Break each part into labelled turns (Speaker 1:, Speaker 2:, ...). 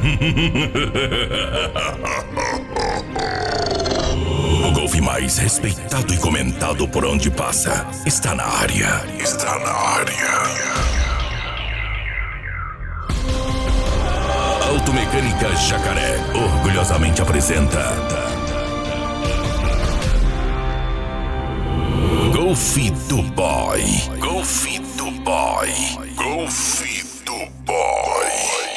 Speaker 1: O golfe mais respeitado e comentado por onde passa está na área. Está na área. Automecânica Jacaré orgulhosamente apresenta Golf do Boy. Golf do Boy. Golf do Boy.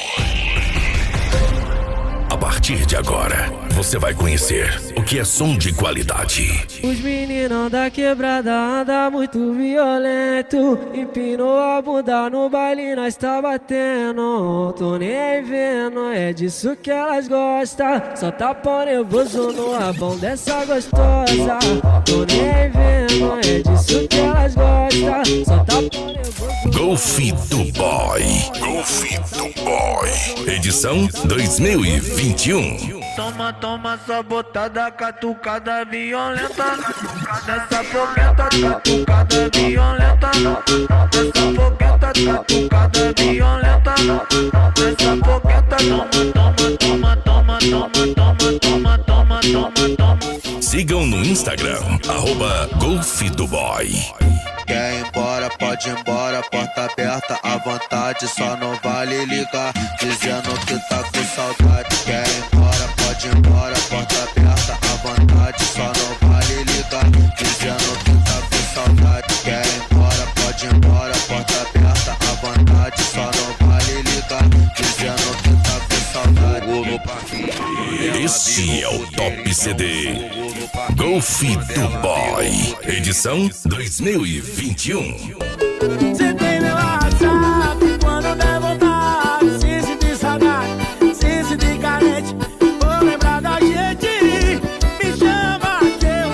Speaker 1: A partir de agora, você vai conhecer o que é som de qualidade.
Speaker 2: Os meninos da quebrada andam muito violento. Empinou a bunda no baile, nós tá batendo. Tô nem vendo, é disso que elas gostam. Só tá pau nervoso no rabão dessa gostosa. Tô nem vendo, é disso que elas gostam. Só tá pau nervoso.
Speaker 1: Golf do Boy. Golf do Boy. Edição 2021.
Speaker 3: Toma, toma essa botada, catucada violenta. Dessa fogueta, catucada violenta. Dessa fogueta, catucada violenta. Dessa fogueta, toma, toma, toma, toma, toma, toma, toma, toma.
Speaker 1: Sigam no Instagram, @Golf do Boy.
Speaker 4: Quer ir embora, pode ir embora, porta aberta à vontade, só não vale ligar, dizendo que tá com saudade. Quer ir embora, pode ir embora, porta aberta à vontade, só não vale ligar, dizendo que tá com saudade. Quer ir embora, pode ir embora, porta aberta à vontade, só não vale ligar, dizendo que tá com saudade.
Speaker 1: Esse é o Top CD Golf do Boy, edição 2021.
Speaker 2: Você tem meu WhatsApp quando der vontade. Se sentir saudade, se sentir carente, vou lembrar da gente. Me chama que eu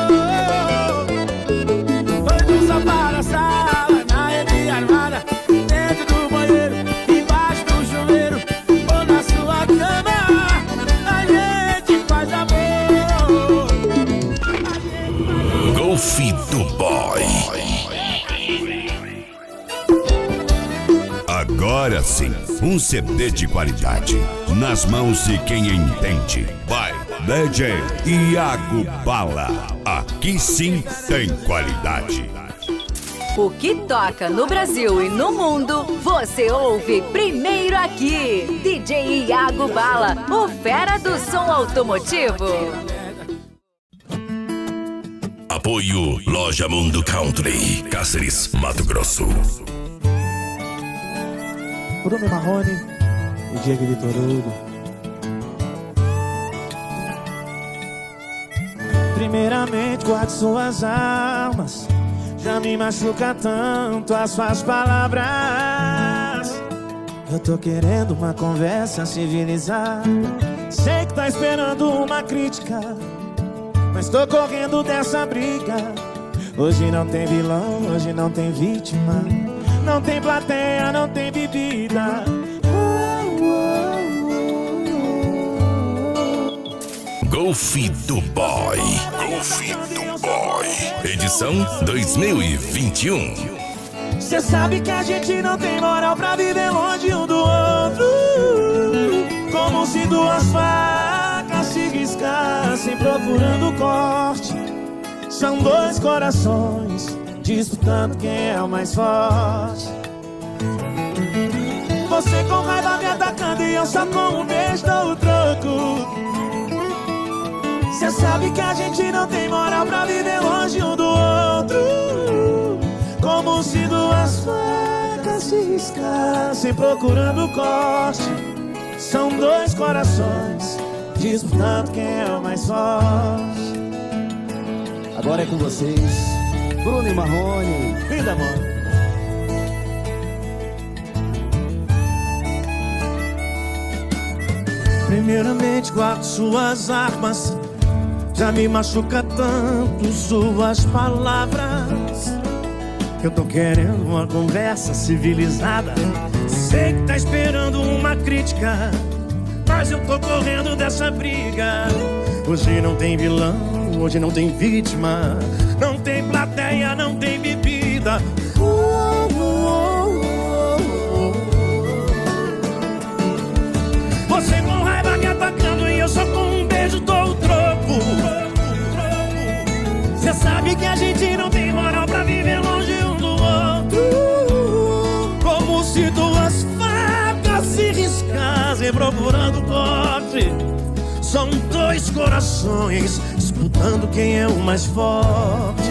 Speaker 2: vou. Foi do sofá da sala, na rede armada, dentro do banheiro, embaixo do chuveiro, ou na sua cama. A gente faz amor.
Speaker 1: Golf do Boy.
Speaker 5: Agora sim, um CD de qualidade nas mãos de quem entende. Vai, DJ Iago Bala. Aqui sim tem qualidade.
Speaker 6: O que toca no Brasil e no mundo, você ouve primeiro aqui. DJ Iago Bala, o fera do som automotivo.
Speaker 1: Apoio Loja Mundo Country, Cáceres, Mato Grosso.
Speaker 7: Bruno Marrone, o Diego Vitorudo. Primeiramente, guarde suas almas. Já me machuca tanto as suas palavras. Eu tô querendo uma conversa civilizada. Sei que tá esperando uma crítica, mas tô correndo dessa briga. Hoje não tem vilão, hoje não tem vítima. Não tem plateia, não tem bebida.
Speaker 1: Golf do Boy. Golf do Boy. Edição 2021.
Speaker 7: Cê sabe que a gente não tem moral pra viver longe um do outro. Como se duas facas se riscassem procurando corte. São dois corações disputando quem é o mais forte. Você com raiva me atacando e eu só com um beijo dou o troco. Cê sabe que a gente não tem moral pra viver longe um do outro. Como se duas facas se riscassem procurando corte. São dois corações disputando quem é o mais forte. Agora é com vocês, Bruno e Marrone. Vida, mano. Primeiramente, guarde suas armas. Já me machuca tanto suas palavras. Eu tô querendo uma conversa civilizada. Sei que tá esperando uma crítica, mas eu tô correndo dessa briga. Hoje não tem vilão, hoje não tem vítima. Não tem plateia, não tem bebida. Você se duas facas se riscassem procurando corte. São dois corações disputando quem é o mais forte.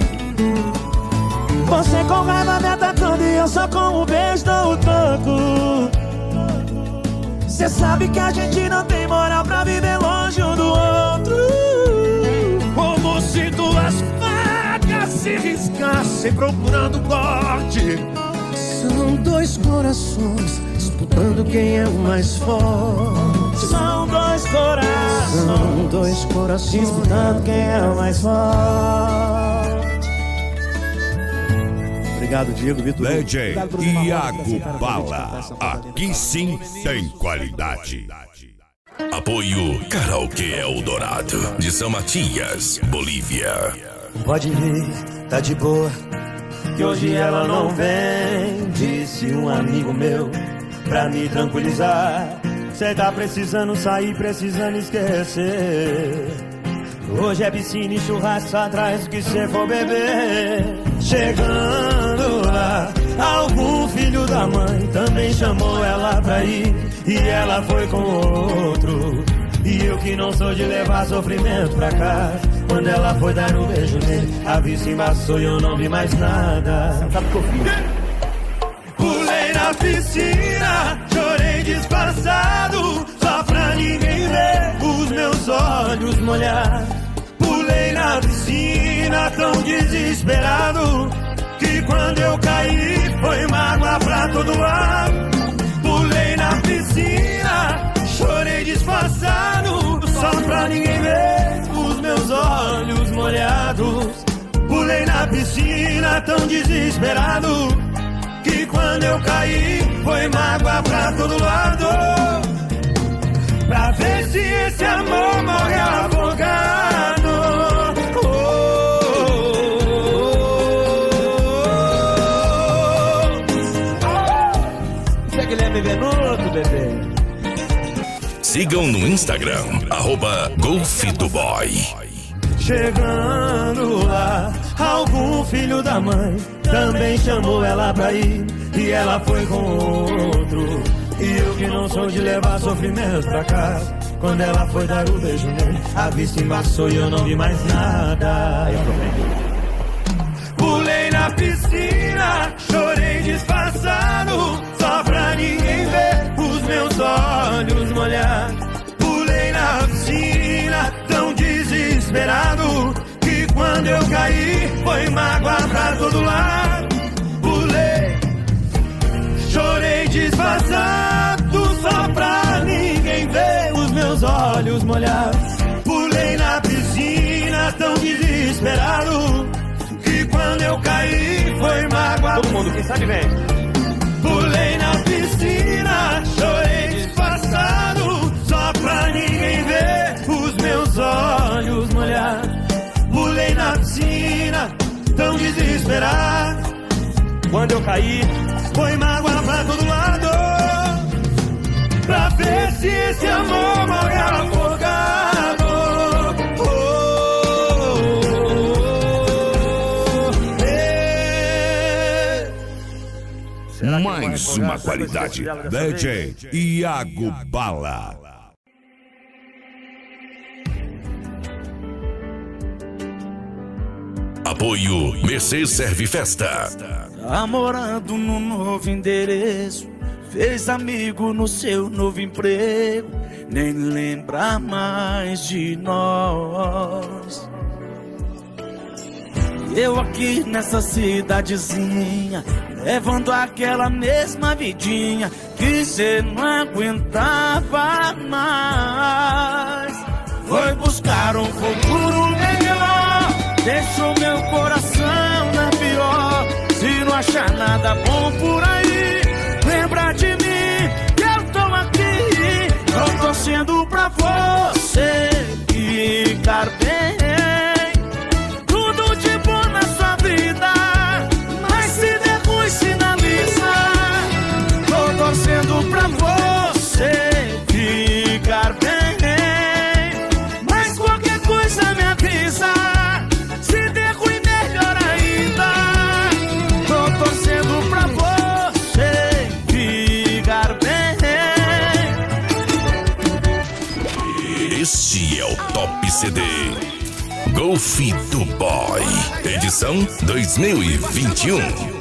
Speaker 7: Você com raiva me atacando e eu só com um beijo dou o toco. Cê sabe que a gente não tem moral pra viver longe um do outro. Como se duas facas se riscassem procurando corte. São dois corações disputando quem é o mais forte. São dois corações disputando quem é o mais forte. Obrigado, Diego, Vitor.
Speaker 5: DJ Iago Bala. Aqui sim tem qualidade.
Speaker 1: Apoio Karaokê Eldorado, de São Matias, Bolívia.
Speaker 7: Pode vir, tá de boa, que hoje ela não vem. Disse um amigo meu pra me tranquilizar. Cê tá precisando sair, precisando esquecer. Hoje é piscina e churrasco atrás do que cê for beber. Chegando lá, algum filho da mãe também chamou ela pra ir, e ela foi com outro. E eu que não sou de levar sofrimento pra casa, quando ela foi dar um beijo nele, a vista embaçou e eu não vi mais nada. Sabe o que eu fiz? Pulei na piscina, chorei disfarçado, só pra ninguém ver os meus olhos molhar. Pulei na piscina tão desesperado, que quando eu caí foi mágoa pra todo lado. Pulei na piscina, chorei disfarçado, só pra ninguém ver os meus olhos molhados. Pulei na piscina tão desesperado, que quando eu caí foi mágoa pra todo lado. Pra ver se esse amor morre afogado. Você que leva Venuto, bebê.
Speaker 1: Sigam no Instagram, @golfitoboy.
Speaker 7: Chegando lá, algum filho da mãe também chamou ela pra ir, e ela foi com outro. E eu que não sou de levar sofrimento pra casa, quando ela foi dar o beijo nele, a vista embaçou e eu não vi mais nada. Pulei na piscina, chorei disfarçado, só pra ninguém ver os meus olhos molhar. Pulei na piscina tão desesperado, que quando eu caí foi mágoa pra todo lado. Pulei, chorei disfarçado, só pra ninguém ver os meus olhos molhados. Pulei na piscina tão desesperado, que quando eu caí foi mágoa.
Speaker 8: Todo mundo, quem sabe vem.
Speaker 7: Pulei na piscina, chorei disfarçado, só pra ninguém ver os meus olhos molhados. Pulei na piscina tão desesperado,
Speaker 8: Quando eu caí,
Speaker 7: foi mágoa pra todo lado. Pra ver se esse amor morre afogado.
Speaker 5: Mais uma qualidade. DJ Iago Bala.
Speaker 1: Apoio Mercedes Serve Festa.
Speaker 9: Tá morando no novo endereço, fez amigo no seu novo emprego, nem lembra mais de nós. Eu aqui nessa cidadezinha, levando aquela mesma vidinha que cê não aguentava mais. Foi buscar um futuro melhor, deixou meu coração na pior. Se não achar nada bom por aí, lembra de mim, que eu tô aqui. Tô torcendo pra você ficar bem. Tudo de bom na sua vida, mas se der ruim sinaliza. Tô torcendo pra você ficar bem, mas qualquer coisa me avisa. Se der ruim melhor ainda. Tô torcendo pra você
Speaker 1: Top CD. Golf do Boy, edição 2021.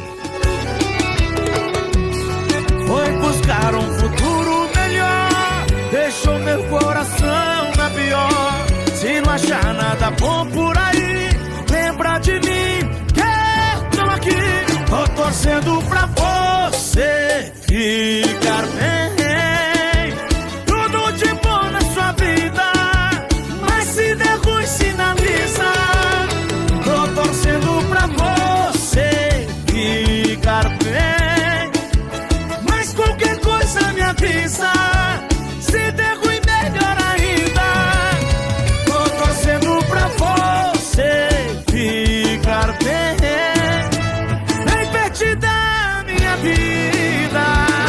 Speaker 9: Foi buscar um futuro melhor, deixou meu coração na pior. Se não achar nada bom por aí, lembra de mim, que eu tô aqui. Tô torcendo pra você ficar bem. Tudo de bom na sua vida, mas se der ruim, sinaliza. Tô torcendo pra você ficar bem, mas qualquer coisa me avisa. Se der ruim, melhor ainda. Tô torcendo pra você ficar bem, bem perto da minha vida.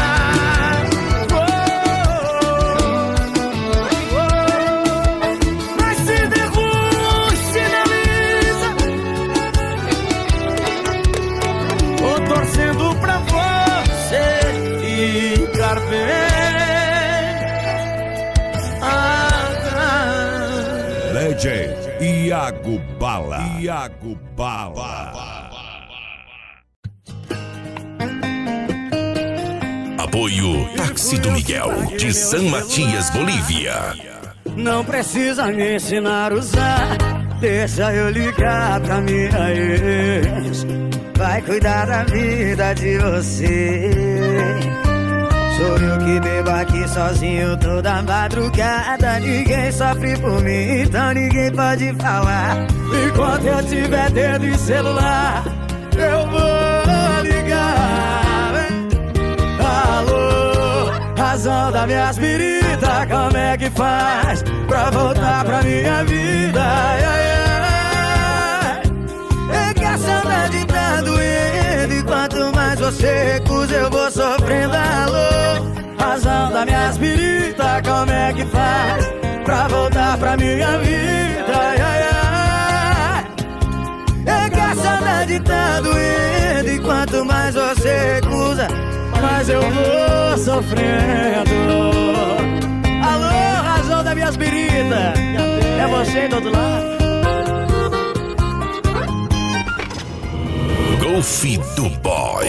Speaker 9: Mas se der ruim, sinaliza. Tô torcendo pra você ficar bem.
Speaker 5: DJ Iago Bala. Iago Bala.
Speaker 1: Apoio Táxi do Miguel, de San Matias, Bolívia.
Speaker 2: Não precisa me ensinar a usar, deixa eu ligar pra minha ex. Vai cuidar da vida de você. Sou eu que bebo aqui sozinho toda madrugada. Ninguém sofre por mim, então ninguém pode falar. Enquanto eu tiver dedo em celular, eu vou ligar. Alô, razão da minhas feridas, como é que faz pra voltar pra minha vida? Ai, ai, ai. É que a saudade tá doendo, e quanto mais você recusa, eu vou sofrendo. Alô, razão das minhas feridas, como é que faz pra voltar pra minha vida? Ai, ai, ai. É que a saudade tá doendo, e quanto mais você recusa, mais eu vou sofrendo. Alô, razão das minhas feridas, é você do outro lado.
Speaker 1: Golf do Boy.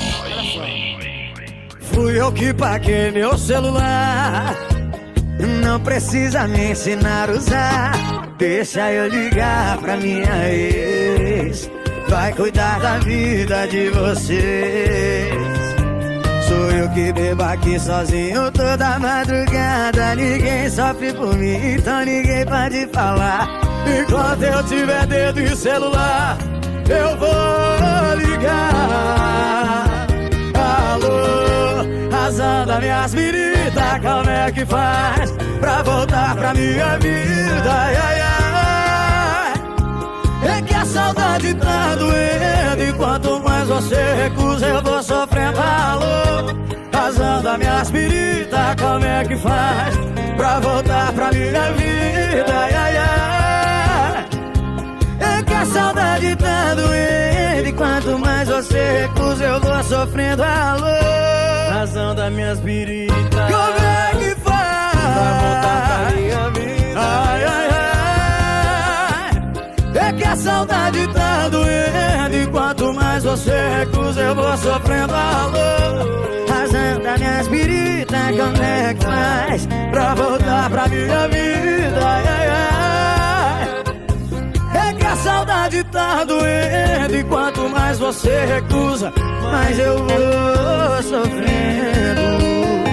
Speaker 2: Fui eu que paguei meu celular, não precisa me ensinar a usar. Deixa eu ligar pra minha ex, vai cuidar da vida de vocês. Sou eu que bebo aqui sozinho toda madrugada. Ninguém sofre por mim, então ninguém pode falar. Enquanto eu tiver dedo em celular, eu vou ligar. Alô, razão das minhas feridas, como é que faz pra voltar pra minha vida? Ai, ai, ai. É que a saudade tá doendo, e quanto mais você recusa, eu vou sofrendo. Alô, razão das minhas feridas, como é que faz pra voltar pra minha vida? Ai, ai, ai. É que a saudade tá doendo, e quanto mais você recusa, eu vou sofrendo. Alô, razão das minhas feridas, como é que faz pra voltar pra minha vida? Ai, ai, ai. É que a saudade tá doendo, e quanto mais você recusa, eu vou sofrendo. Alô, razão das minhas feridas, como é que faz pra voltar pra minha vida? Ai, ai, ai. É que a saudade tá doendo, e quanto mais você recusa, mais eu vou sofrendo.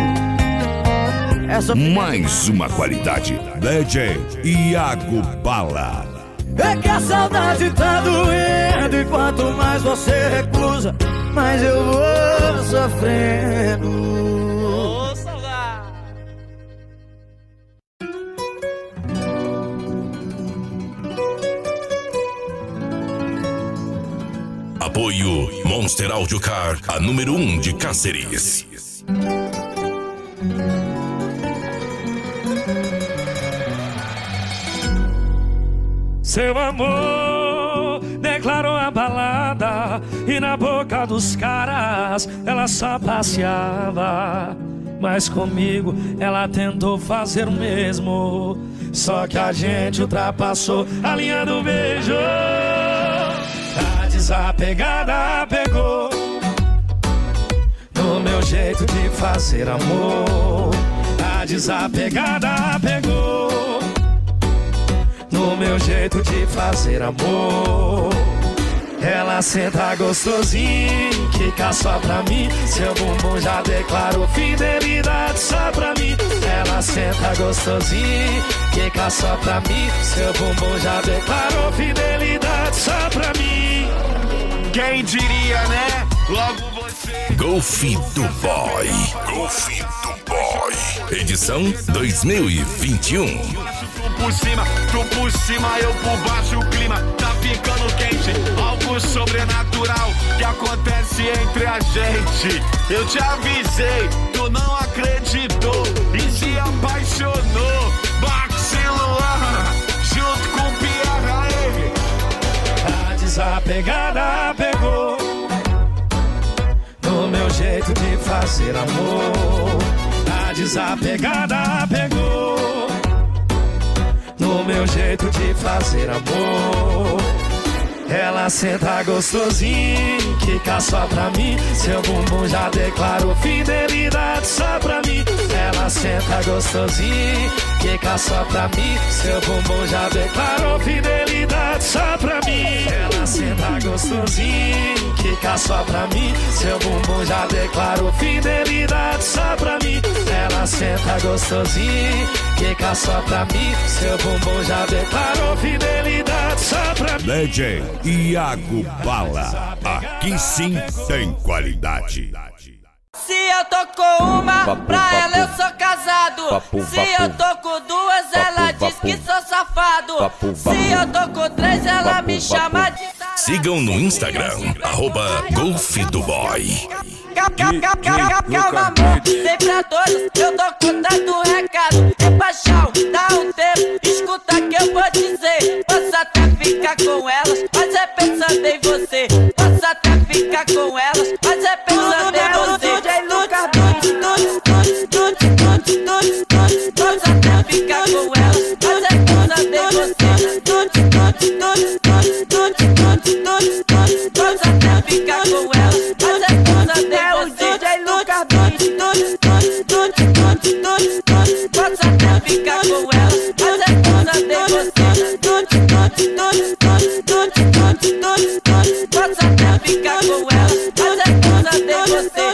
Speaker 5: Mais uma qualidade. DJ Iago Bala.
Speaker 2: É que a saudade tá doendo, e quanto mais você recusa, mais eu vou sofrendo.
Speaker 9: Ô, saudade.
Speaker 1: Apoio Monster Audio Car, a número 1 de Cáceres.
Speaker 8: Seu amor declarou a balada, e na boca dos caras ela só passeava. mas comigo ela tentou fazer o mesmo. Só que a gente ultrapassou a linha do beijo. A desapegada pegou no meu jeito de fazer amor. A desapegada pegou no meu jeito de fazer amor. Ela senta gostosinho, quica só pra mim. Seu bumbum já declarou fidelidade só pra mim. Ela senta gostosinho, quica só pra mim. Seu bumbum já declarou fidelidade só pra mim.
Speaker 10: Quem diria, né? Logo você.
Speaker 1: Golf do Boy. Golf do Boy. Edição 2021.
Speaker 10: Tu por cima, eu por baixo, o clima tá ficando quente. Algo sobrenatural que acontece entre a gente. Eu te avisei, tu não acreditou e se apaixonou. Baxi Luan, junto com o Pierra.
Speaker 8: A desapegada pegou no meu jeito de fazer amor. A desapegada pegou no meu jeito de fazer amor. Ela senta gostosinho, quica só pra mim. Seu bumbum já declarou fidelidade só pra mim. Ela senta gostosinho, quica só pra mim. Seu bumbum já declarou fidelidade só pra mim. Ela senta gostosinho, quica só pra mim. Seu bumbum já declarou fidelidade só pra mim. Ela senta gostosinho, quica só pra mim. Seu bumbum já declarou fidelidade só pra mim.
Speaker 5: DJ Iago Bala, aqui sim tem qualidade.
Speaker 11: Se eu tô com uma, pra ela eu sou casado. Se eu tô com duas, ela diz que sou safado. Se eu tô com três, ela me chama de tarado.
Speaker 1: Sigam no Instagram, @Golf do Boy.
Speaker 11: Calma, amor, tem pra todos, eu dou conta do recado. É paixão, dá um tempo, escuta que eu vou dizer. Posso até ficar com elas, mas é pensando em você. Posso até ficar com elas, mas é pensando em você. Posso até ficar com elas, mas é pensando em você. Posso até ficar com elas, mas é pensando em você. Posso até ficar com elas, mas é pensando em você. Posso até ficar com elas, mas é pensando em você.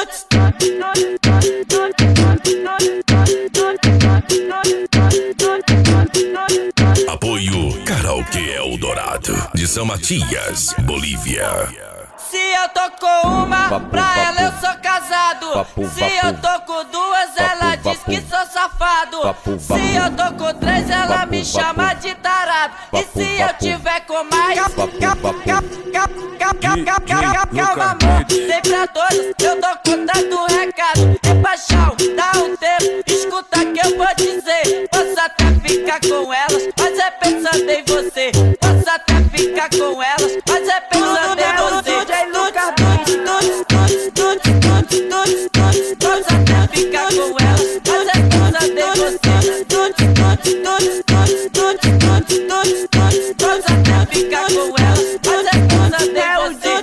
Speaker 1: Apoio Karaokê Eldorado, de São Matias, Bolívia.
Speaker 11: Se eu tô com uma, pra ela eu sou casado. Se eu tô com duas, ela diz que sou safado. Se eu tô com três, ela me chama de tarado. E se eu tiver com mais, calma, amor, tem pra todos, eu dou conta do recado. É paixão, dá um tempo, escuta que eu vou dizer. Posso até ficar com elas, mas é pensando em você. Posso até ficar com elas, mas é pensando em você. Posso até ficar com elas, mas é pensando em você. Posso até ficar com elas, mas é pensando em você.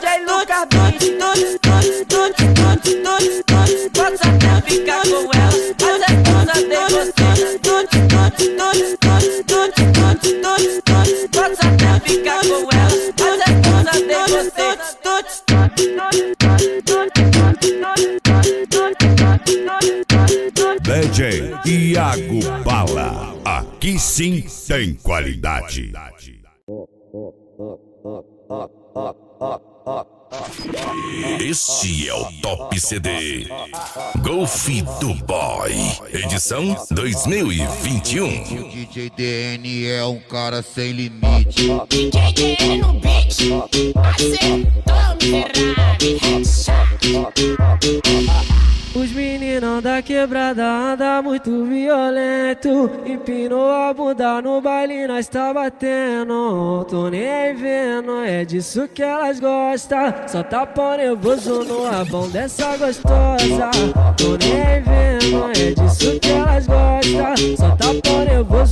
Speaker 11: Posso até ficar com elas, mas é pensando em você. Posso até ficar com elas, mas é pensando em você.
Speaker 5: DJ Iago Bala, aqui sim tem qualidade.
Speaker 1: Este é o Top CD Golf do Boy, edição 2021.
Speaker 4: O DJ DN é um cara sem limite.
Speaker 12: DJ DN no beat, acertou miserável.
Speaker 2: Os meninos da quebrada andam muito violento. Empinou a bunda no baile, nós tá batendo. Tô nem vendo, é disso que elas gostam. Só tá pau nervoso no rabão dessa gostosa. Tô nem vendo.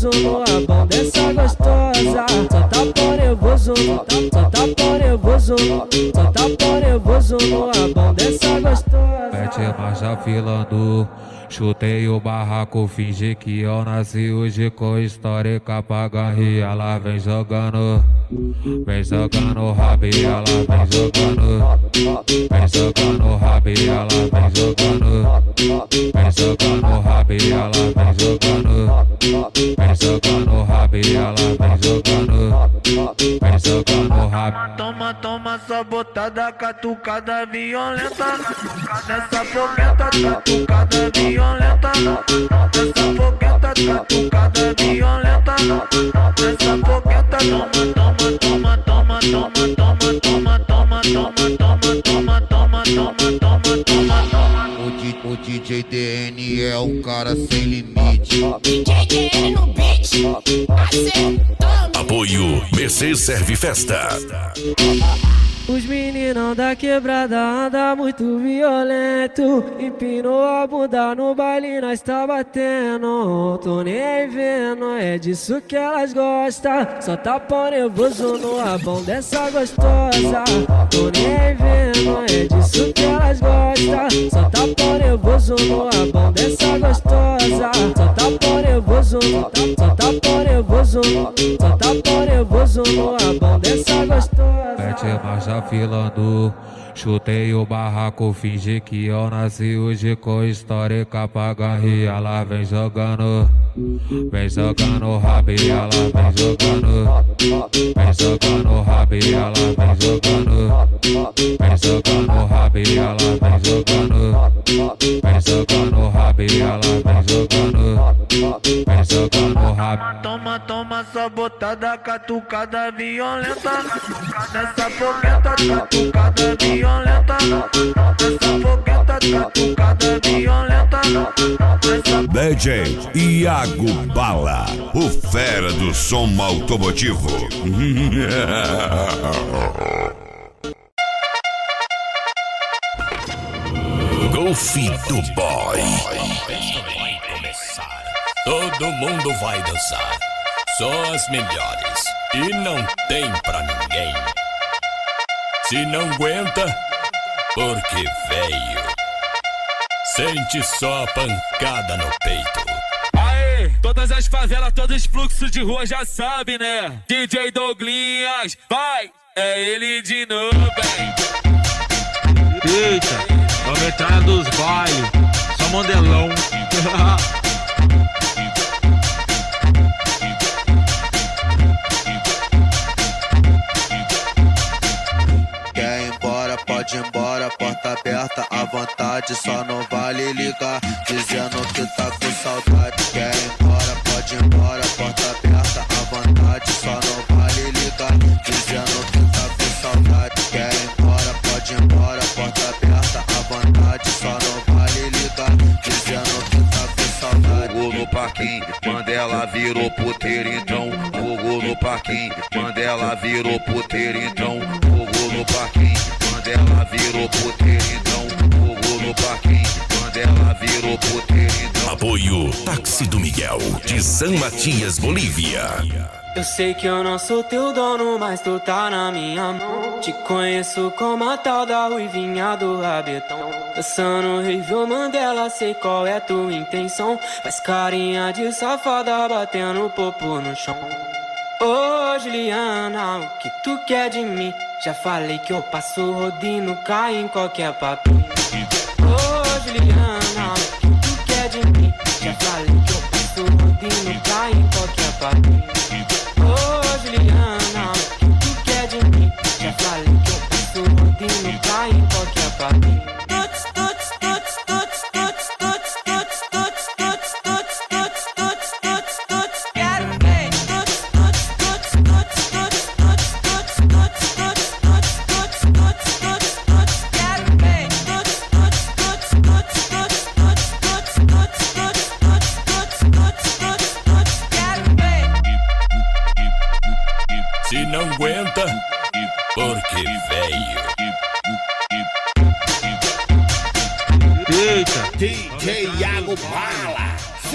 Speaker 2: nervoso no abão dessa gostosa. Só tá pau nervoso, só tá pau nervoso, só tá pau nervoso no abão dessa gostosa.
Speaker 13: Mete marcha filando, chutei o barraco, fingi que eu nasci hoje com histórica pra ganhar. Ela vem jogando rabi, ela vem jogando rabi, ela vem jogando rabi, ela vem jogando rabi, ela vem jogando rabi.
Speaker 3: Toma, toma essa botada, catucada violenta. Nessa fogueta, catucada violenta. Nessa fogueta, catucada violenta. Nessa fogueta, toma, toma, toma, toma, toma, toma, toma, toma, toma, toma, toma, toma.
Speaker 4: O DJ DN é um cara sem limite.
Speaker 12: DJ DN no beat, acertou.
Speaker 1: Apoio BC Serve Festa.
Speaker 2: Os meninão da quebrada anda muito violento. Empinou a bunda no baile, nós tá batendo. Tô nem vendo, é disso que elas gostam. Só tá pau nervoso no abão dessa gostosa. Tô nem vendo, é disso que elas gostam. Só tá pau nervoso no abão dessa gostosa. Só tá pau nervoso, só tá pau nervoso, só tá pau nervoso no abão dessa gostosa.
Speaker 13: Mete marcha filando, chutei o barraco, fingi que eu nasci hoje com histórica pra ganhar. Ela vem jogando rabi, ela vem jogando rabi, ela vem jogando rabi, ela vem jogando rabi, ela vem jogando rabi.
Speaker 3: Toma, toma essa botada, catucada violenta. Nessa fogueta, catucada violenta. Nessa fogueta, catucada violenta.
Speaker 5: DJ Iago Bala, o fera do som automotivo.
Speaker 1: Golf do Boy.
Speaker 14: Todo mundo vai dançar, só as melhores, e não tem pra ninguém. Se não aguenta, porque veio, sente só a pancada no peito.
Speaker 15: Aê, todas as favelas, todos os fluxos de rua já sabem, né? DJ Douglinhas, vai, é ele de novo, hein?
Speaker 16: Eita, nova entrada dos bailes, só modelão.
Speaker 4: Quer ir embora, pode ir embora, porta aberta à vontade, só não vale ligar, dizendo que tá com saudade. Quer ir embora, pode ir embora, porta aberta à vontade, só não vale ligar, dizendo que tá com saudade. Quer ir embora, pode ir embora, porta aberta à vontade, só não vale ligar, dizendo que tá com saudade.
Speaker 10: Fogo no parquinho, Mandela virou puteiro então. Fogo no parquinho, Mandela virou puteiro então. Fogo no parquinho, Mandela virou puteiro então. Fogo no parquinho, Mandela virou puteiro então.
Speaker 1: Apoio Táxi do Miguel, de San Matias, Bolívia.
Speaker 2: Eu sei que eu não sou teu dono, mas tu tá na minha mão. Te conheço como a tal da ruivinha do rabetão. Dançando Review Mandela, sei qual é tua intenção. Faz carinha de safada, batendo popo no chão. Ô Juliana, o que tu quer de mim? Já falei que eu passo rodinho, cai em qualquer papinho. Ô Juliana, o que tu quer de mim? Já falei que eu passo rodinho, cai em qualquer papinho. Ô Juliana, o que tu quer de mim? Já falei que eu passo rodinho, cai em qualquer papinho.
Speaker 14: Se não aguenta, porque veio.
Speaker 16: Eita,
Speaker 10: DJ Iago Bala,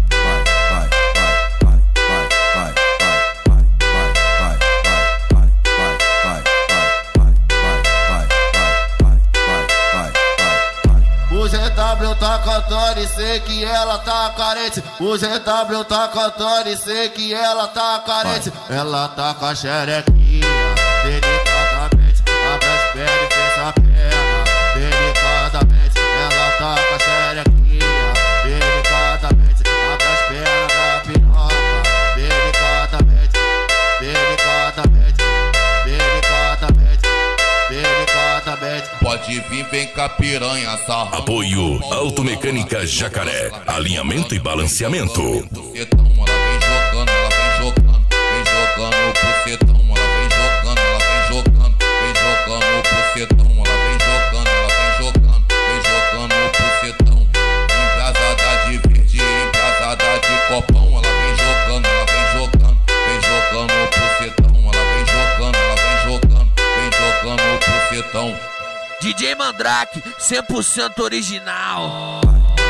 Speaker 4: sei que ela tá carente. O ZW tá cantando e sei que ela tá carente. Ela tá com a xerequinha, delicadamente. Abre as pernas e fecha a perna, delicadamente. Ela tá com a xerequinha, delicadamente. Abre as pernas da piroca, delicadamente, delicadamente, delicadamente, delicadamente.
Speaker 17: Pode vir, vem cá piranha, sarra.
Speaker 1: Apoio Automecânica Jacaré, alinhamento e balanceamento.
Speaker 17: Ela vem jogando, ela vem jogando, vem jogando o pucetão. Ela vem jogando, ela vem jogando, vem jogando o pucetão. Ela vem jogando, ela vem jogando, vem jogando o pucetão. Embrasada de verde, embrasada de copão. Ela vem jogando, ela vem jogando, vem jogando o pucetão. Ela vem jogando, ela vem jogando, vem jogando o pucetão.
Speaker 18: DJ Mandrake, 100% original.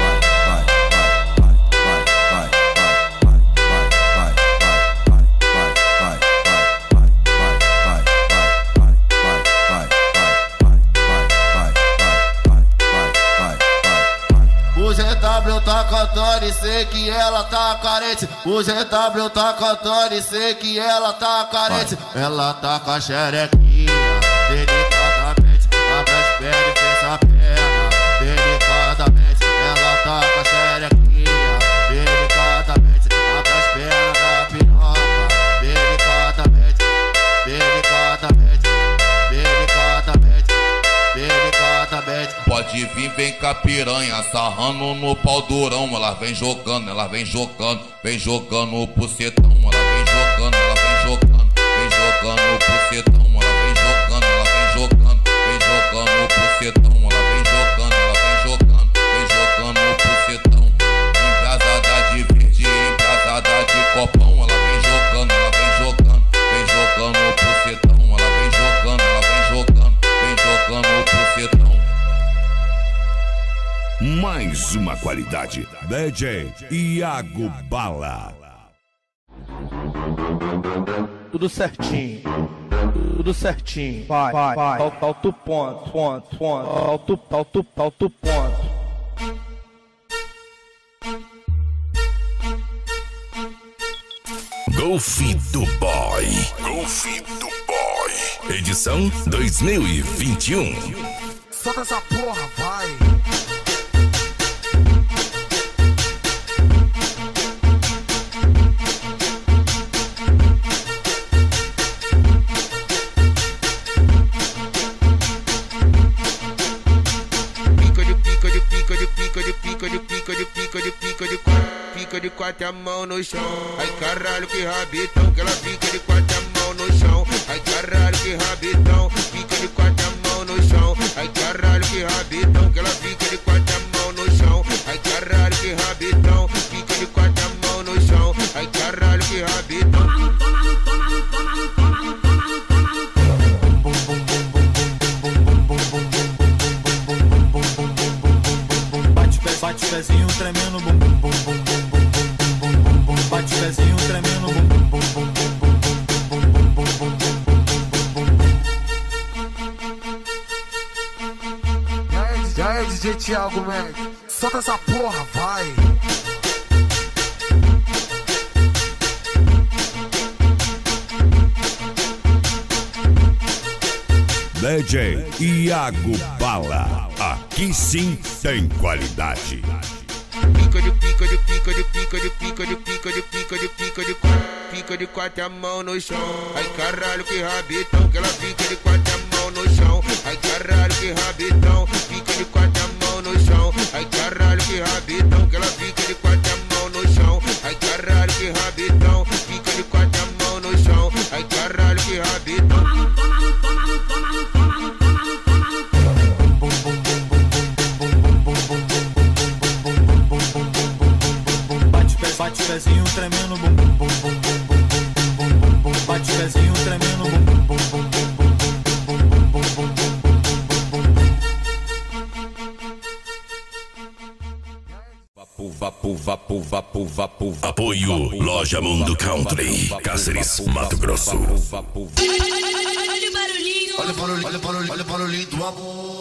Speaker 4: O ZW tá cantando e sei que ela tá carente. O ZW tá cantando e sei que ela tá carente. Ela tá com a xerequinha, delicadamente. Abre as pernas e fecha a perna, delicadamente. Ela tá com a xerequinha, delicadamente. Abre as pernas da piroca, delicadamente, delicadamente, delicadamente, delicadamente.
Speaker 17: Pode vir, vem cá piranha, sarrando no pau durão. Ela vem jogando, ela vem jogando, vem jogando o pucetão. Ela vem jogando, ela vem jogando, vem jogando o pucetão. Ela vem jogando, ela vem jogando, vem jogando o pucetão. Ela vem jogando, ela vem jogando, vem jogando o pucetão. Embrasada de verde, embrasada de copão. Ela vem jogando, ela vem jogando, vem jogando o pucetão. Ela vem jogando, ela vem jogando, vem jogando o pucetão.
Speaker 5: Mais uma qualidade. DJ Iago Bala.
Speaker 8: Tudo certinho, tudo certinho. Vai, vai, vai. Falta o ponto, ponto, ponto. Falta o ponto.
Speaker 1: Golf do Boy. Golf do Boy. Edição 2021.
Speaker 19: Solta essa porra, vai.
Speaker 20: Fica de quatro a mão no chão. Ai caralho que rabitão, que ela fica de quatro a mão no chão. Ai caralho que rabitão, fica de quatro a mão no chão. Ai caralho que rabitão, que ela fica de quatro a mão no chão. Ai caralho que rabitão, fica de quatro a mão no chão. Ai caralho que rabitão.
Speaker 9: Bate pezinho tremendo, bum bum bum bum bum bum bum bum bum. Bate pezinho tremendo, bum bum bum bum bum bum bum bum bum bum bum.
Speaker 19: Já é DJ Thiago, man. Solta essa porra, vai.
Speaker 5: DJ Iago Bala. Aqui sim tem qualidade.
Speaker 20: Fica de quatro a mão no chão. Ai caralho que rabitão, que ela fica de quatro a mão no chão. Ai caralho que rabitão, fica de quatro a mão no chão. Ai caralho que rabitão, que ela fica de quatro a mão no chão. Ai caralho que rabitão, fica de quatro a mão no chão. Ai caralho que rabitão.
Speaker 9: Bate pezinho tremendo, bum bum bum bum bum bum bum bum. Bate pezinho tremendo, bum bum bum bum bum bum bum bum.
Speaker 1: Apoio Loja Mundo Country, Cáceres, Mato Grosso.
Speaker 19: Olha o barulhinho do amor.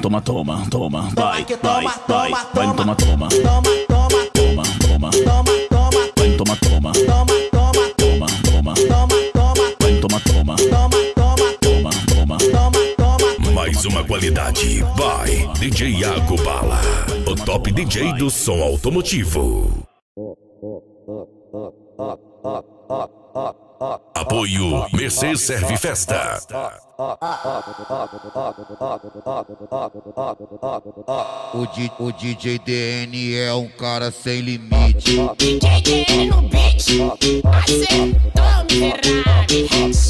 Speaker 1: toma, toma, toma, vai, vai, vai, vai, toma, toma,
Speaker 6: toma,
Speaker 1: toma, toma, vai, toma, toma, toma, toma, vai, toma, toma, toma, toma. Mais uma qualidade, vai, DJ Iago Bala, o top DJ do som automotivo. Apoio Mercedes Serve Festa.
Speaker 4: O DJ DN é um cara sem limite.
Speaker 12: DJ DN no beat, acertou miserável,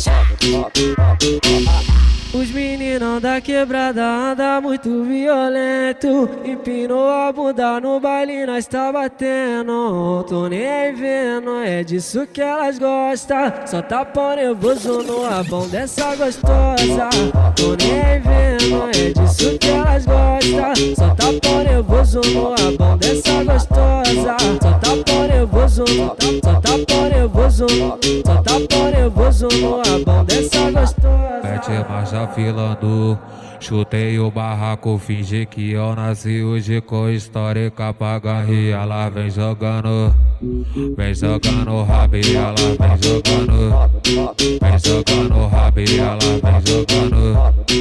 Speaker 2: Os meninão da quebrada anda muito violento. Empinou a bunda no baile, nós tá batendo. Tô nem vendo, é disso que elas gostam. Só tá pão nervoso no rabão dessa gostosa. Tô nem vendo, é disso que elas gostam. Só tá pão nervoso no rabão dessa gostosa. Só tá pão nervoso, só tá pão nervoso, só tá pão nervoso no rabão dessa gostosa.
Speaker 13: Mete marcha filando, chutei o barraco, fingi que eu nasci hoje com histórica pra garrir. Ela vem jogando rabi, ela vem jogando rabi, ela vem jogando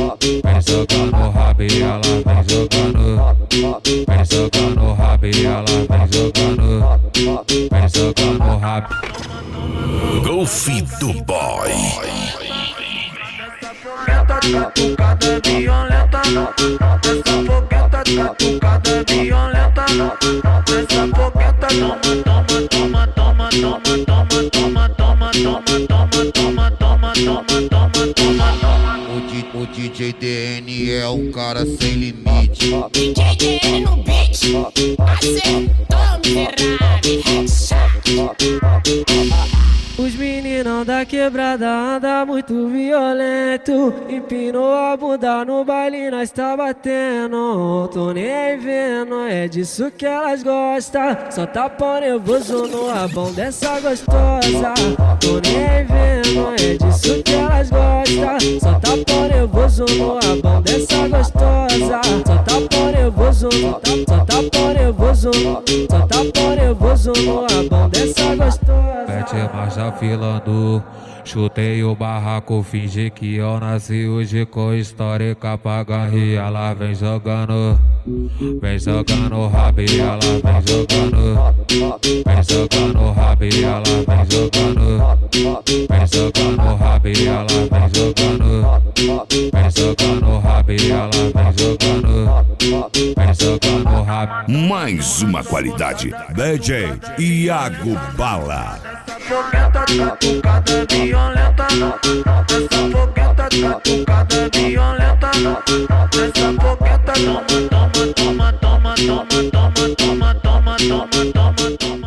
Speaker 13: rabi, ela vem jogando rabi, ela vem jogando rabi.
Speaker 1: Golf do Boy.
Speaker 3: Catucada violenta, essa fogueta catucada violenta, essa fogueta toma, toma, toma, toma, toma, toma, toma, toma, toma, toma, toma, toma.
Speaker 4: O DJ DN é um cara sem limite.
Speaker 12: DJ DN no beat, acertou miserável.
Speaker 2: Os meninão da quebrada anda muito violento. Empinou a bunda no baile, nós tá batendo. Tô nem vendo, é disso que elas gostam. Só tá pão nervoso no rabão dessa gostosa. Tô nem vendo, é disso que elas gostam. Só tá pão nervoso no rabão dessa gostosa. Só tá pão nervoso, só tá pão nervoso, só tá pão nervoso no rabão dessa gostosa.
Speaker 13: Mete marcha filando, chutei o barraco, fingi que eu nasci hoje com histórica pra garrir. Ela vem jogando rabi, ela vem jogando rabi, ela vem jogando rabi, ela vem jogando rabi, ela vem jogando rabi.
Speaker 5: Mais uma qualidade, DJ Iago Bala.
Speaker 3: Fogueta catucada violenta, essa fogueta catucada violenta, essa fogueta toma, toma, toma, toma, toma, toma, toma,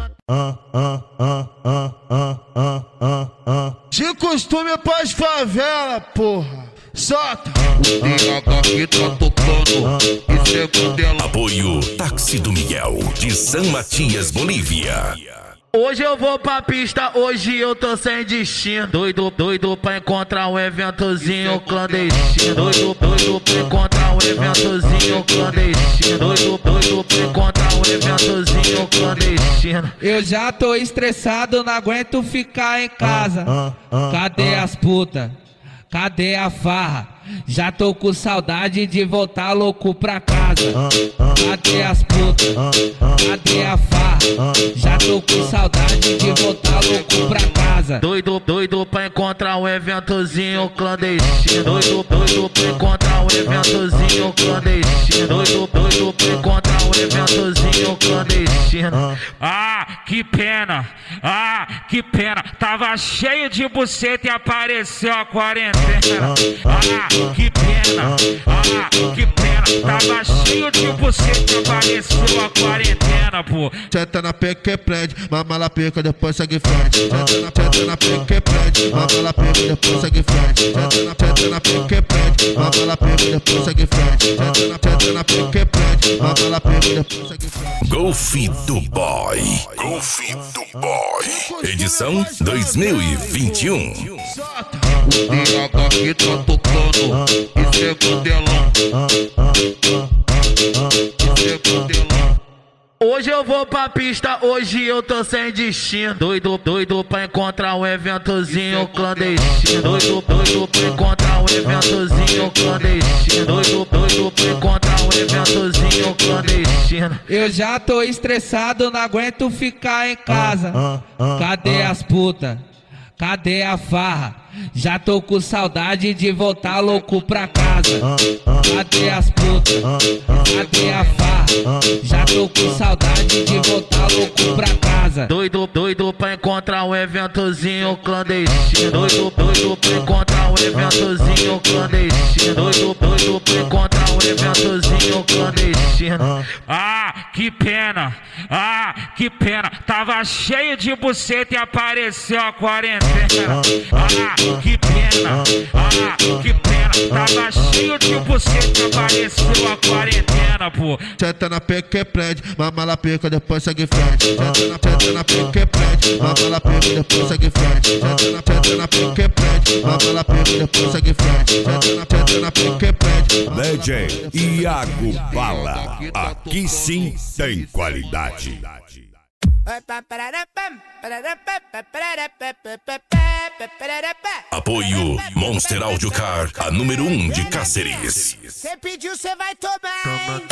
Speaker 3: toma.
Speaker 8: De costume pras favela, porra. Solta!
Speaker 17: DH que tá tocando, isso é Mandela.
Speaker 1: Apoio Táxi do Miguel, de São Matias, Bolívia.
Speaker 9: Hoje eu vou pra pista, hoje eu tô sem destino. Doido pra encontrar um eventozinho clandestino. Doido pra encontrar um eventozinho clandestino. Doido pra encontrar um eventozinho clandestino.
Speaker 7: Eu já tô estressado, não aguento ficar em casa. Cadê as putas? Cadê a farra? Já tô com saudade de voltar louco pra casa. Cadê as putas? Cadê a farra? Já tô com saudade de voltar louco pra casa.
Speaker 9: Doido pra encontrar um eventozinho clandestino. Doido pra encontrar um eventozinho clandestino. Doido pra encontrar um eventozinho clandestino.
Speaker 15: Ah, que pena, tava cheio de buceta e apareceu a quarentena. Que pena, tava cheio de buceta e apareceu a quarentena, pô.
Speaker 8: Senta na pica que prende, mama la pica, depois segue frente. Senta na pica que prende, mama la pica, depois segue frente. Senta na pica que prende, mama la pica, depois segue frente. Senta na pica que prende, mama la pica, depois segue frente.
Speaker 1: Golf do Boy. Golf do Boy. Edição 2021.
Speaker 17: DH que tá tocando. Isso é Candelão. Isso é Candelão.
Speaker 7: Hoje eu vou pra pista, hoje eu tô sem destino. Doido pra encontrar um eventozinho clandestino. Doido pra encontrar um eventozinho clandestino. Doido pra encontrar um eventozinho clandestino. Eu já tô estressado, não aguento ficar em casa. Cadê as putas? Cadê a farra? Já tô com saudade de voltar louco pra casa. Cadê as putas? Cadê a farra? Já tô com saudade de voltar louco pra casa. Doido pra encontrar um eventozinho clandestino. Doido pra encontrar um eventozinho clandestino. Doido pra encontrar um eventozinho clandestino.
Speaker 15: Ah, que pena. Ah, que pena. Tava cheio de buceta e apareceu a quarentena. Ah, que pena. Ah, que pena. Tava cheio de buceta e apareceu a quarentena, pô.
Speaker 16: Senta na pica que prende, mama na pica, depois segue frente. Senta na pica que prende, mama na pica, depois segue frente. Senta na pica que prende, mama na pica, depois segue frente. Senta na pica que prende.
Speaker 5: DJ Iago Bala, aqui sim tem qualidade.
Speaker 1: Apoio Monster Audio Car, a número 1 de Cáceres.
Speaker 6: Cê pediu, cê vai tomar.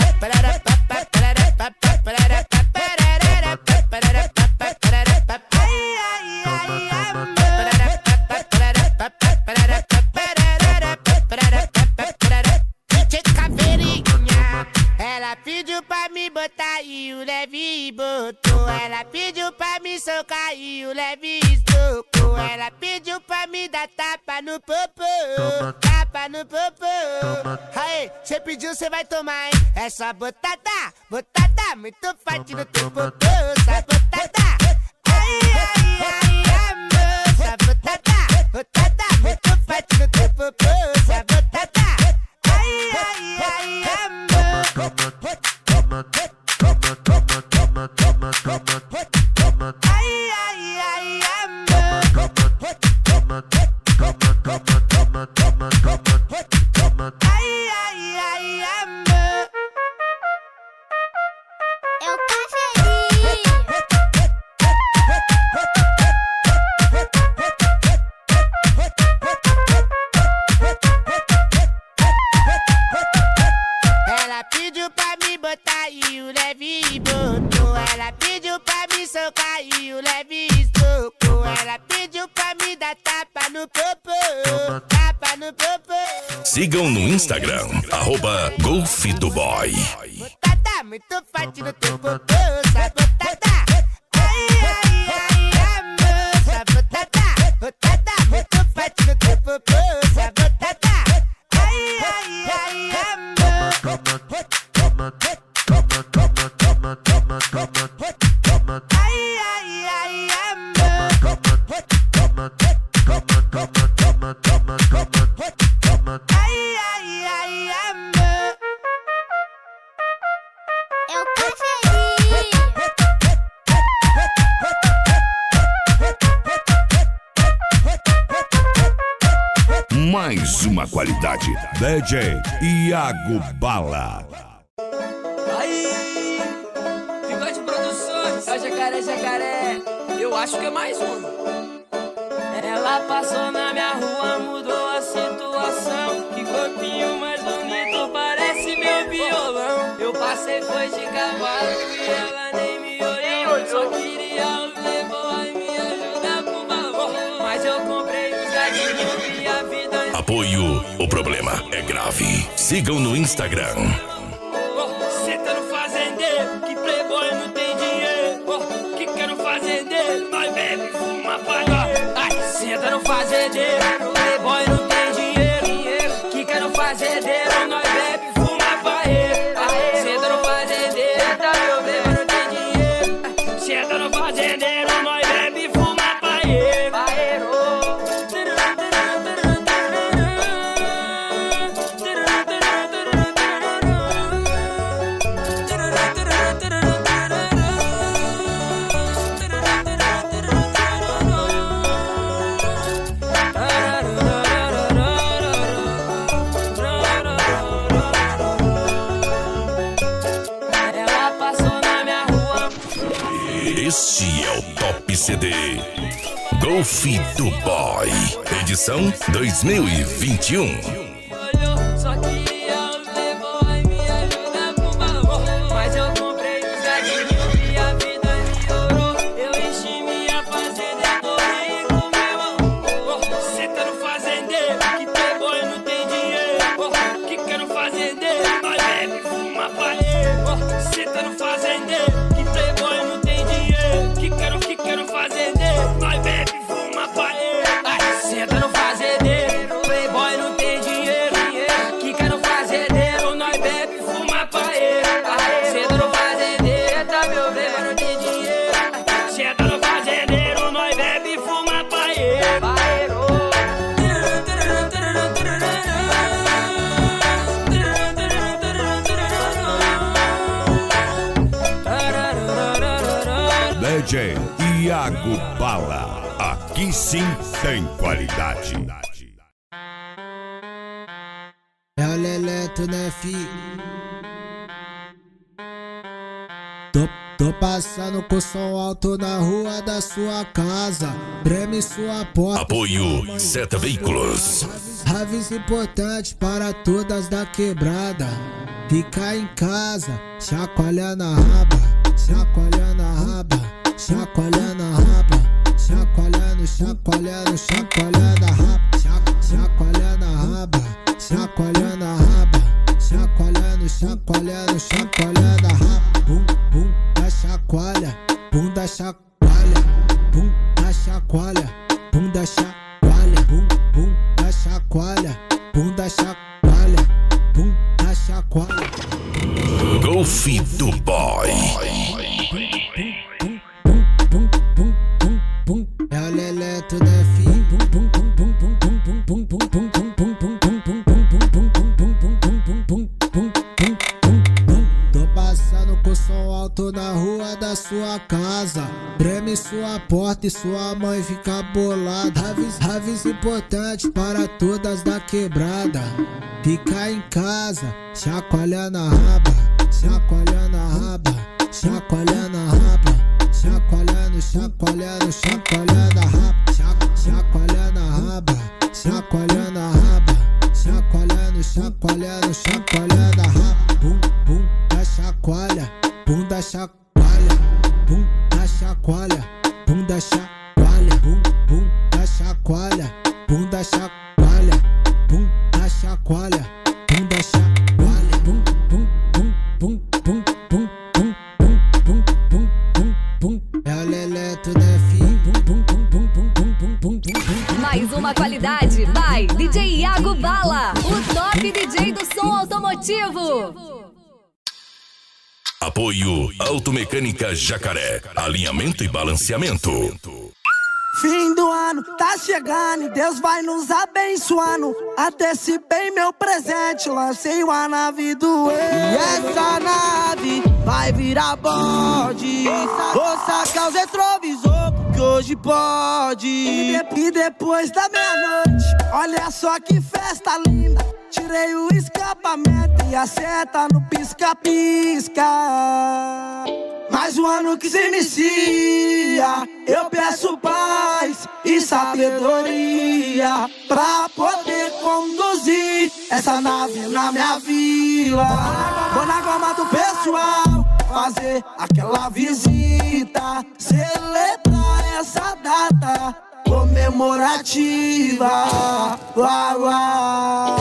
Speaker 6: Ela pediu pra me botar e o leve botou. Ela pediu pra me socar e o leve estocou. Ela pediu pra me dar tapa no popô. Tapa no popô. Aí, cê pediu, cê vai tomar, hein? Essa botada, botada muito forte no teu popô. Essa botada, ai, ai, ai, amor. Essa botada, botada muito forte no teu popô. Essa botada, ai, ai, ai, amor. Ai, ai, ai, amor. Ai, ai, ai, amor. Eu Ela pediu pra me botar e o leve botou. Ela pediu pra me socar e o leve estocou. Ela pediu pra me dar tapa no popô. Tapa no popô.
Speaker 1: Sigam no Instagram, @golfdoboy.
Speaker 6: Botada muito forte no teu popô. Essa botada, ai, ai, ai, amor. Essa botada, botada muito forte no teu popô. Essa botada, ai, ai, ai, amor. Ai, ai, ai, amor. Ai, ai, ai, amor. Eu preferi.
Speaker 5: Mais uma qualidade. DJ Iago Bala.
Speaker 11: Aí, Bigode Produções, é o jacaré, jacaré. Eu acho que é mais um. Ela passou na minha rua, mudou a situação. Que corpinho mais bonito, parece meu violão. Eu passei, foi de cavalo e ela nem me olhou. Só queria o playboy me ajudar com valor. Mas eu comprei os gatinhos e a vida.
Speaker 1: Apoio, o problema é grave. Sigam no Instagram.
Speaker 11: Cê tá no fazendeiro, que playboy não tem dinheiro. Que quer no fazendeiro, nós bebe, fuma, paga. Ai, senta no fazendeiro, playboy não tem dinheiro. Que quer no fazendeiro, nós bebe, fuma, paga. Senta no fazendeiro, meu playboy não tem dinheiro. Senta no fazendeiro, nós bebe, fuma, paga.
Speaker 1: Golfe do Boy, edição 2021.
Speaker 11: Só queria o playboy, me ajuda por favor. Mas eu comprei os gatinhos e a vida melhorou. Eu enchi minha fazenda e tô rico, meu amor. Cê tá no fazendeiro, que playboy não tem dinheiro. Que quer no fazendeiro, nós bebe, fuma paeiro. Cê tá no fazendeiro, que playboy não tem dinheiro. Que quer no fazendeiro, nós bebe, fuma paeiro. Cê tá no fazendeiro, playboy não tem dinheiro.
Speaker 5: DJ Iago Bala, aqui sim tem qualidade.
Speaker 14: É o Leleto, né, fi? Tô passando com som alto na rua da sua casa. Treme sua porta.
Speaker 1: Apoio Seta Veículos.
Speaker 14: Aviso importante para todas da quebrada. Fica em casa, chacoalhando a raba, chacoalhando a raba, chacoalhando a raba, chacoalhando, chacoalhando, chacoalhando a raba, chacoalhando a raba, chacoalhando a raba, chacoalhando, chacoalhando, chacoalhando a raba. Bum, bum da chacoalha, bum da chacoalha, bum da chacoalha, bum da chacoalha, bum, bum da chacoalha, bum da chacoalha, bum da chacoalha.
Speaker 1: Golfe do Boy.
Speaker 14: É o Leleto, né, fi? Tô passando com som alto na rua da sua casa. Treme sua porta e sua mãe fica bolada. Aviso importante para todas da quebrada. Fica em casa, chacoalhando a raba, chacoalhando a raba, chacoalhando a raba, chacoalhando, chacoalhando, chacoalhando a raba, chacoalhando a raba, chacoalhando a raba, chacoalhando, chacoalhando, chacoalhando a raba. Bum, bum da chacoalha, bum da chacoalha, bum da chacoalha, bum da chacoalha, bum, bum da chacoalha, bum da chacoalha, bum da chacoalha, bum da chacoalha, bum, bum, bum, bum, bum, bum, bum, bum, bum, bum, bum, bum. É o Leleto, né, fi?
Speaker 21: Mais uma qualidade by DJ Iago Bala, o top DJ do som automotivo.
Speaker 1: Apoio Automecânica Jacaré, alinhamento e balanceamento.
Speaker 22: Fim do ano tá chegando e Deus vai nos abençoando. Antecipei meu presente, lancei uma nave do E essa nave vai virar bode. Vou sacar os retrovisor porque hoje pode. E depois da meia-noite, olha só que festa linda. Tirei o escapamento e a seta no pisca-pisca. Mais um ano que se inicia, eu peço paz e sabedoria pra poder conduzir essa nave na minha vila. Vou na goma do pessoal fazer aquela visita, celebrar essa data comemorativa. Uau, uau.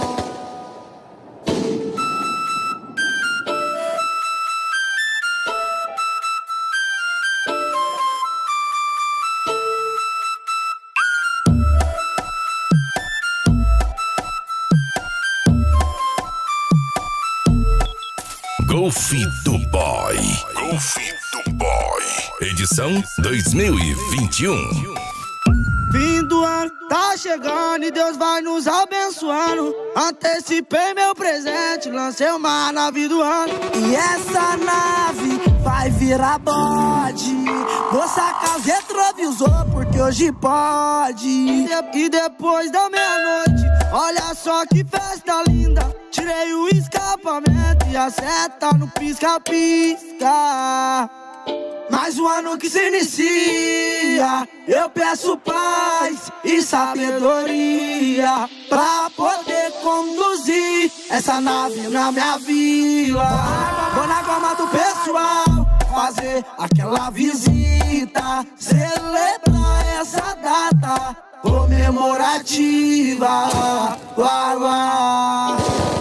Speaker 1: Golfe do Boy. Golfe do Boy. Edição 2021.
Speaker 22: Fim do ano tá chegando e Deus vai nos abençoando. Antecipei meu presente, lancei uma nave do ano. E essa nave vai virar bode. Vou sacar os retrovisor porque hoje pode. E depois da meia-noite, olha só que festa linda. Tirei o escapamento e a seta no pisca-pisca. mais um ano que se inicia. Eu peço paz e sabedoria pra poder conduzir essa nave na minha vila. Vou na goma do pessoal fazer aquela visita, celebrar essa data comemorativa. Lá, lá.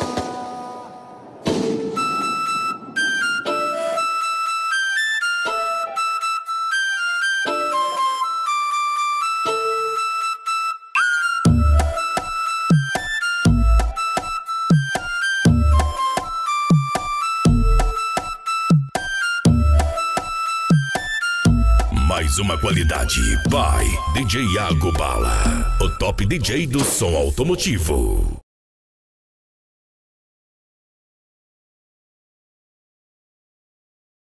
Speaker 1: Mais uma qualidade by DJ Iago Bala, o top DJ do som automotivo.